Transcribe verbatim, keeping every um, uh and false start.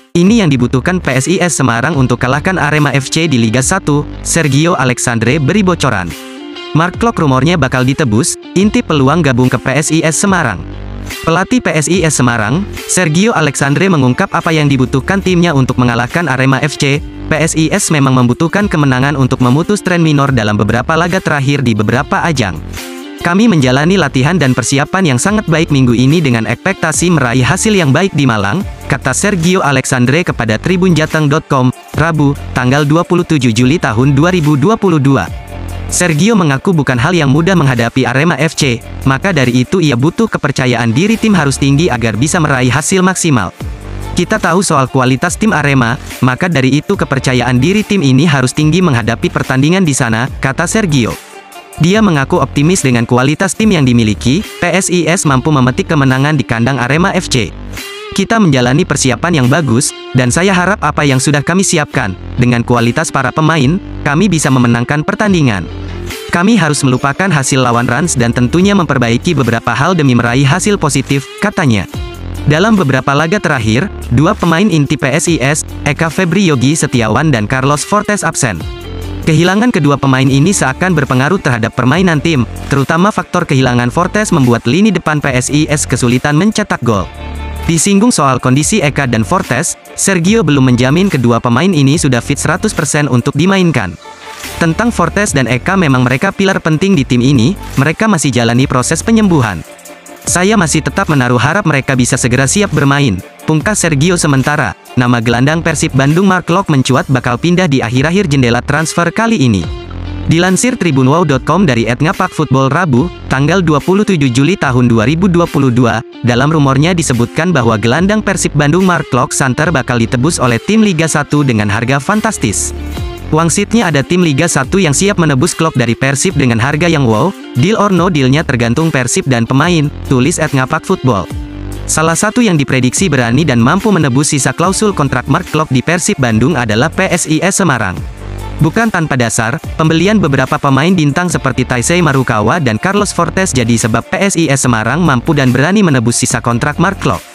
Ini yang dibutuhkan P S I S Semarang untuk kalahkan Arema F C di Liga satu, Sergio Alexandre beri bocoran. Mark Klok rumornya bakal ditebus, intip peluang gabung ke P S I S Semarang. Pelatih P S I S Semarang, Sergio Alexandre mengungkap apa yang dibutuhkan timnya untuk mengalahkan Arema F C. P S I S memang membutuhkan kemenangan untuk memutus tren minor dalam beberapa laga terakhir di beberapa ajang. Kami menjalani latihan dan persiapan yang sangat baik minggu ini dengan ekspektasi meraih hasil yang baik di Malang, kata Sergio Alexandre kepada tribun jateng titik com, Rabu, tanggal dua puluh tujuh Juli tahun dua ribu dua puluh dua. Sergio mengaku bukan hal yang mudah menghadapi Arema F C, maka dari itu ia butuh kepercayaan diri tim harus tinggi agar bisa meraih hasil maksimal. Kita tahu soal kualitas tim Arema, maka dari itu kepercayaan diri tim ini harus tinggi menghadapi pertandingan di sana, kata Sergio. Dia mengaku optimis dengan kualitas tim yang dimiliki, P S I S mampu memetik kemenangan di kandang Arema F C. Kita menjalani persiapan yang bagus, dan saya harap apa yang sudah kami siapkan, dengan kualitas para pemain, kami bisa memenangkan pertandingan. Kami harus melupakan hasil lawan Rans dan tentunya memperbaiki beberapa hal demi meraih hasil positif, katanya. Dalam beberapa laga terakhir, dua pemain inti P S I S, Eka Febri Yogi Setiawan dan Carlos Fortes absen. Kehilangan kedua pemain ini seakan berpengaruh terhadap permainan tim, terutama faktor kehilangan Fortes membuat lini depan P S I S kesulitan mencetak gol. Disinggung soal kondisi Eka dan Fortes, Sergio belum menjamin kedua pemain ini sudah fit seratus persen untuk dimainkan. Tentang Fortes dan Eka, memang mereka pilar penting di tim ini, mereka masih jalani proses penyembuhan. Saya masih tetap menaruh harap mereka bisa segera siap bermain, pungkas Sergio. Sementara, nama gelandang Persib Bandung Mark Klok mencuat bakal pindah di akhir-akhir jendela transfer kali ini. Dilansir tribunwow titik com dari et ngapak football Rabu, tanggal dua puluh tujuh Juli tahun dua ribu dua puluh dua, dalam rumornya disebutkan bahwa gelandang Persib Bandung Mark Klok Santer bakal ditebus oleh tim Liga satu dengan harga fantastis. Wangsitnya ada tim Liga satu yang siap menebus Klok dari Persib dengan harga yang wow, deal or no dealnya tergantung Persib dan pemain, tulis et ngapak football. Salah satu yang diprediksi berani dan mampu menebus sisa klausul kontrak Mark Klok di Persib Bandung adalah P S I S Semarang. Bukan tanpa dasar, pembelian beberapa pemain bintang seperti Taisei Marukawa dan Carlos Fortes jadi sebab P S I S Semarang mampu dan berani menebus sisa kontrak Mark Klok.